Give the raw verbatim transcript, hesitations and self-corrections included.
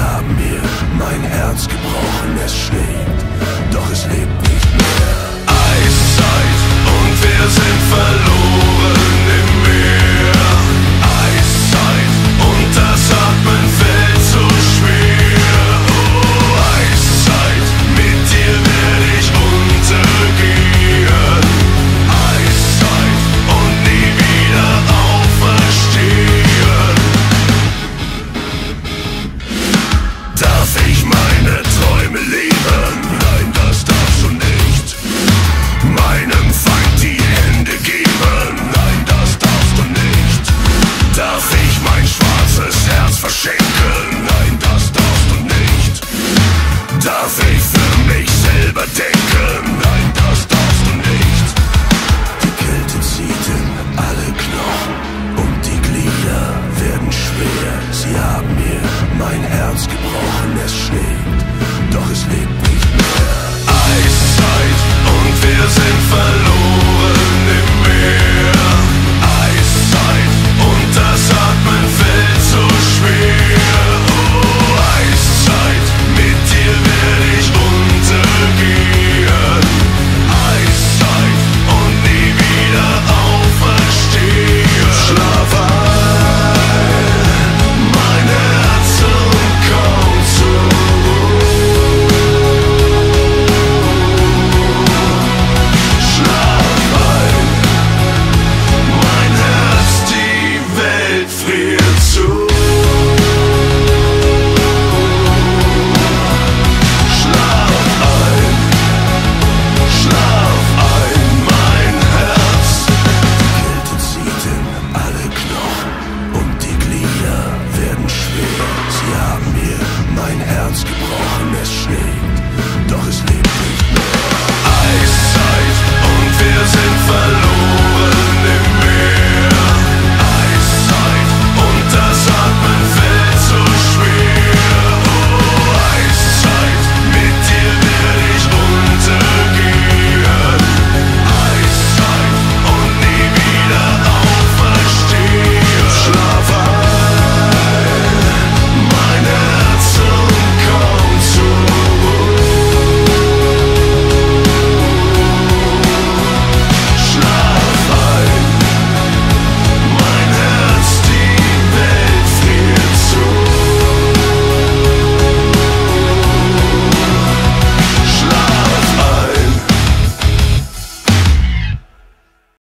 haben mir mein Herz gebrochen, es schlägt, doch es lebt nicht mehr. Eiszeit und wir sind verloren im Meer. Eiszeit und das Atmen fällt so schwer. Oh, Eiszeit, mit dir werde ich untergehen. Eiszeit und nie wieder auferstehen. Darf ich meine Träume leben? Nein, das darfst du nicht. Meinem Feind die Hände geben? Nein, das darfst du nicht. Darf ich mein schwarzes Herz verschenken? Nein, das darfst du nicht. Darf ich für mich selber denken? Nein, das darfst du nicht. Die Kälte zieht in alle Knochen und die Glieder werden schwer. Sie haben mir mein Herz gebrochen, es schlägt, doch es lebt nicht mehr. Eiszeit und wir sind verloren im Meer. Eiszeit und das Atmen fällt so schwer. Oh, Eiszeit, mit dir werde ich untergehen. Eiszeit und nie wieder auferstehen. Schlaf ein, mein Herz, und komm zur Ruhe. Schlaf ein, mein Herz, die Welt friert zu. Schlaf ein, schlaf ein, mein Herz. Die Kälte zieht in alle Knochen und die Glieder werden schwer. Sie haben mir mein Herz gebrochen.